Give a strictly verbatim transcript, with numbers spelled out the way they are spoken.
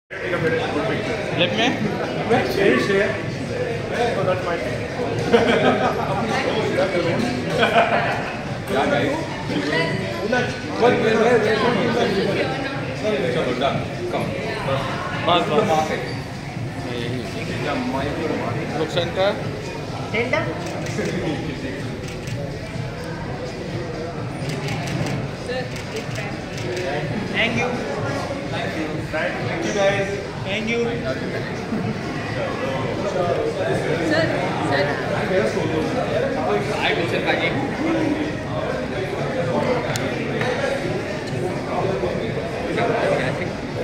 Let me. Share, share. So that's my thing. Yeah, guys. What? Chalo, done. Come. Bas, bas. Market. Yeah, my market. Look center. Center. Thank you. Thank you. Thank you, guys. Thank you.